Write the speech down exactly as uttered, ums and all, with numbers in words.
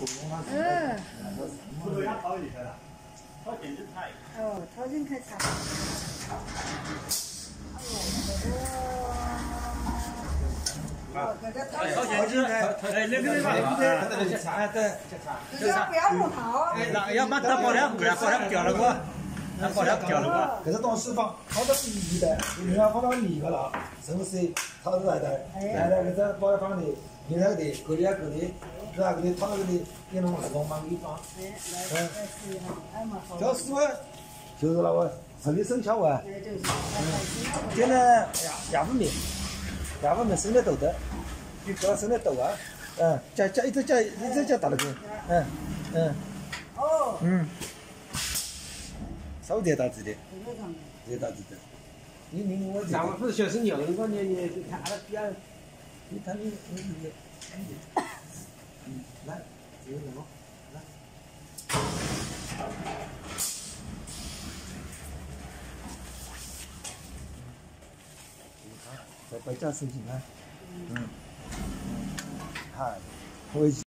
嗯。 不是他掏进去了，掏进去菜。 哦，掏进去菜。哎呦，这个掏掏进去，哎，那个那个， 对对，哎对， 这个不要弄掏。 哎，那要把它包两个，包两掉了过，那包两掉了过。 这是当时放，好多是一袋，另外放到另一个了，是不是？掏出来的，来来，这包放的，另外的，各的各的，是吧？各的掏那个的，也弄那个往里放。 哎，来来试一下，哎嘛好。 这是我，就是那个十里生巧啊。 哎，就是。 今年哎呀，亚不米，亚不米生的豆的，比哥生的豆啊，嗯，加加一直加一直加大了个，嗯嗯。 哦。 嗯。稍微点大字的，点大字的。你你我。 咱们不是小生鸟，我你你看他比较， 你看你你你，嗯，来，这个什么，来。再把这事情啊，嗯，好，我。